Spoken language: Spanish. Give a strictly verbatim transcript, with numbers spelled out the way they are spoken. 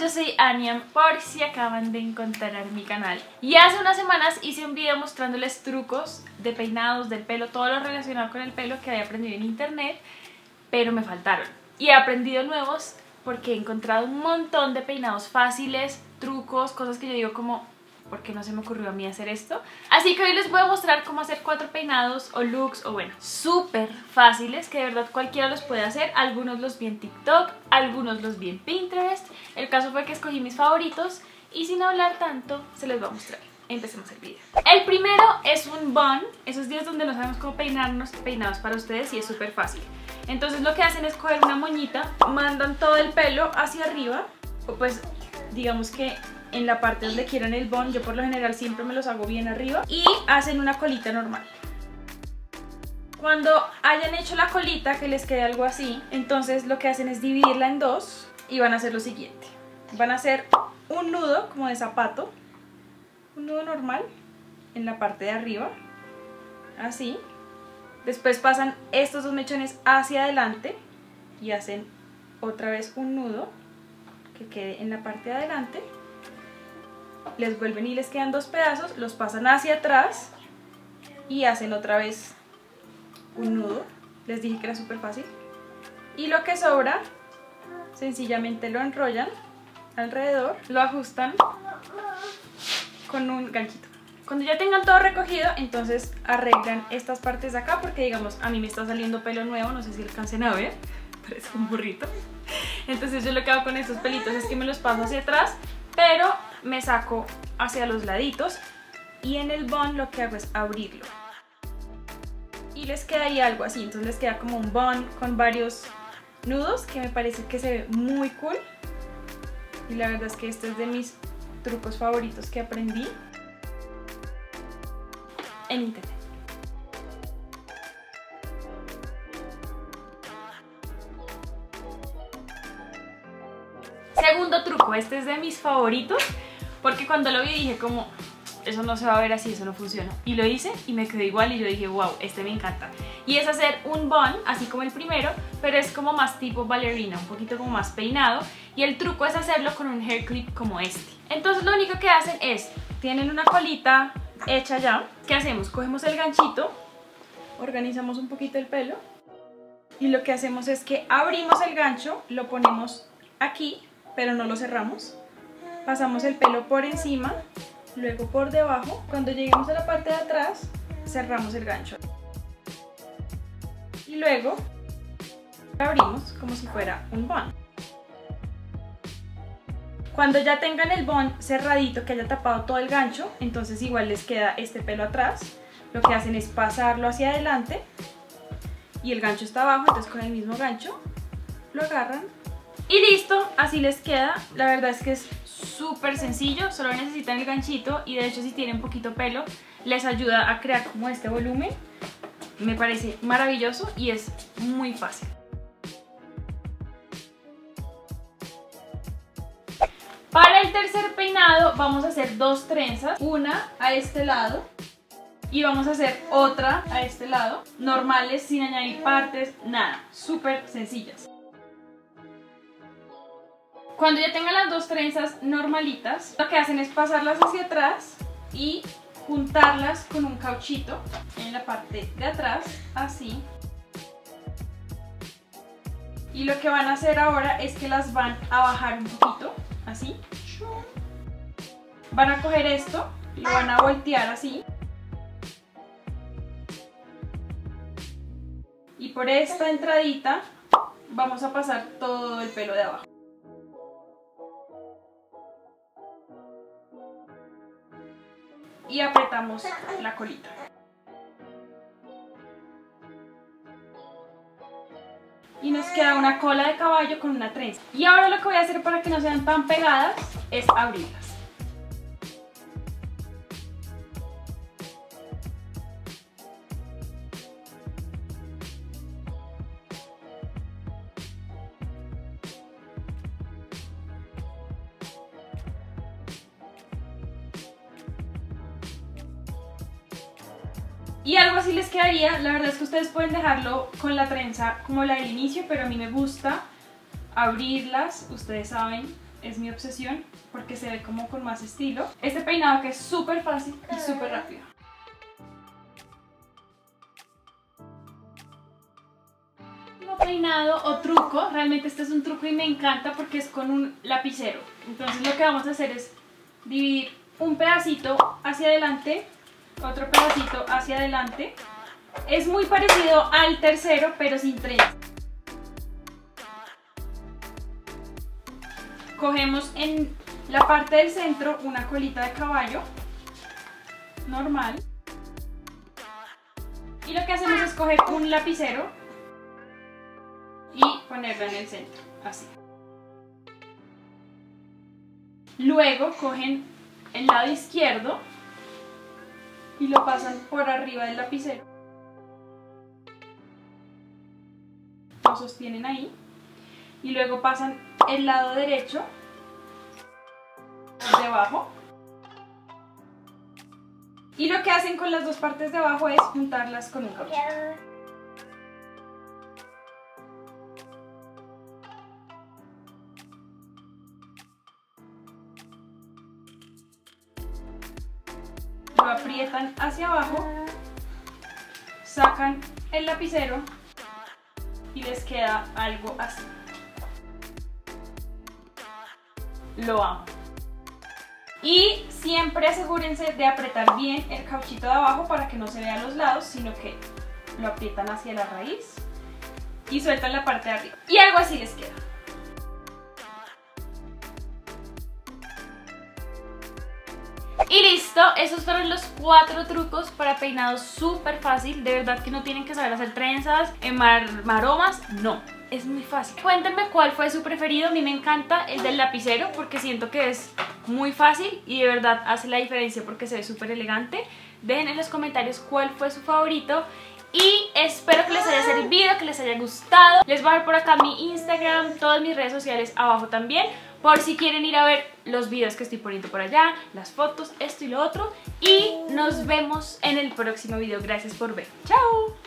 yo soy Aniam, por si acaban de encontrar mi canal. Y hace unas semanas hice un video mostrándoles trucos de peinados, del pelo, todo lo relacionado con el pelo que había aprendido en internet, pero me faltaron. Y he aprendido nuevos porque he encontrado un montón de peinados fáciles, trucos, cosas que yo digo como, ¿por qué no se me ocurrió a mí hacer esto? Así que hoy les voy a mostrar cómo hacer cuatro peinados o looks, o bueno, súper fáciles, que de verdad cualquiera los puede hacer. Algunos los vi en TikTok, algunos los vi en Pinterest. El caso fue que escogí mis favoritos y sin hablar tanto, se los voy a mostrar. Empecemos el video. El primero es un bun, esos días donde no sabemos cómo peinarnos, peinados para ustedes, y es súper fácil. Entonces lo que hacen es coger una moñita, mandan todo el pelo hacia arriba, o pues digamos que en la parte donde quieran el bun, yo por lo general siempre me los hago bien arriba, y hacen una colita normal. Cuando hayan hecho la colita, que les quede algo así, entonces lo que hacen es dividirla en dos y van a hacer lo siguiente. Van a hacer un nudo como de zapato, un nudo normal en la parte de arriba, así. Después pasan estos dos mechones hacia adelante y hacen otra vez un nudo que quede en la parte de adelante. Les vuelven y les quedan dos pedazos, los pasan hacia atrás y hacen otra vez un nudo. Les dije que era súper fácil. Y lo que sobra, sencillamente lo enrollan alrededor, lo ajustan con un ganchito. Cuando ya tengan todo recogido, entonces arreglan estas partes de acá, porque digamos, a mí me está saliendo pelo nuevo, no sé si alcancen a ver, parece un burrito. Entonces yo lo que hago con estos pelitos es que me los paso hacia atrás, pero me saco hacia los laditos, y en el bun lo que hago es abrirlo. Y les queda ahí algo así, entonces les queda como un bun con varios nudos, que me parece que se ve muy cool. Y la verdad es que este es de mis trucos favoritos que aprendí en internet. Segundo truco, este es de mis favoritos porque cuando lo vi dije como, eso no se va a ver así, eso no funciona. Y lo hice y me quedó igual y yo dije, wow, este me encanta. Y es hacer un bun, así como el primero, pero es como más tipo ballerina, un poquito como más peinado. Y el truco es hacerlo con un hair clip como este. Entonces lo único que hacen es, tienen una colita hecha ya. ¿Qué hacemos? Cogemos el ganchito, organizamos un poquito el pelo y lo que hacemos es que abrimos el gancho, lo ponemos aquí, pero no lo cerramos. Pasamos el pelo por encima, luego por debajo. Cuando lleguemos a la parte de atrás, cerramos el gancho. Y luego abrimos como si fuera un bun. Cuando ya tengan el bun cerradito, que haya tapado todo el gancho, entonces igual les queda este pelo atrás. Lo que hacen es pasarlo hacia adelante y el gancho está abajo, entonces con el mismo gancho lo agarran y listo, así les queda. La verdad es que es súper sencillo, solo necesitan el ganchito y de hecho si tienen poquito pelo les ayuda a crear como este volumen. Me parece maravilloso y es muy fácil. Para el tercer peinado vamos a hacer dos trenzas, una a este lado y vamos a hacer otra a este lado, normales, sin añadir partes, nada, súper sencillas. Cuando ya tengan las dos trenzas normalitas, lo que hacen es pasarlas hacia atrás y juntarlas con un cauchito en la parte de atrás, así. Y lo que van a hacer ahora es que las van a bajar un poquito, así. Van a coger esto, lo van a voltear así. Y por esta entradita vamos a pasar todo el pelo de abajo. Y apretamos la colita. Y nos queda una cola de caballo con una trenza. Y ahora lo que voy a hacer para que no sean tan pegadas es abrirlas. Y algo así les quedaría. La verdad es que ustedes pueden dejarlo con la trenza como la del inicio, pero a mí me gusta abrirlas, ustedes saben, es mi obsesión porque se ve como con más estilo. Este peinado que es súper fácil y súper rápido. Peinado o truco, realmente este es un truco y me encanta porque es con un lapicero. Entonces lo que vamos a hacer es dividir un pedacito hacia adelante, otro pedacito hacia adelante. Es muy parecido al tercero pero sin trenza. Cogemos en la parte del centro una colita de caballo normal y lo que hacemos es coger un lapicero y ponerla en el centro, así. Luego cogen el lado izquierdo y lo pasan por arriba del lapicero. Lo sostienen ahí. Y luego pasan el lado derecho debajo. Y lo que hacen con las dos partes de abajo es juntarlas con un caucho. Lo aprietan hacia abajo, sacan el lapicero y les queda algo así. Lo amo. Y siempre asegúrense de apretar bien el cauchito de abajo para que no se vea a los lados, sino que lo aprietan hacia la raíz y sueltan la parte de arriba. Y algo así les queda. Y listo, esos fueron los cuatro trucos para peinado súper fácil. De verdad que no tienen que saber hacer trenzas, mar maromas, no, es muy fácil. Cuéntenme cuál fue su preferido. A mí me encanta el del lapicero porque siento que es muy fácil y de verdad hace la diferencia porque se ve súper elegante. Dejen en los comentarios cuál fue su favorito. Y espero que les haya servido, que les haya gustado. Les voy a dejar por acá mi Instagram, todas mis redes sociales abajo también, por si quieren ir a ver los videos que estoy poniendo por allá, las fotos, esto y lo otro. Y nos vemos en el próximo video. Gracias por ver. ¡Chao!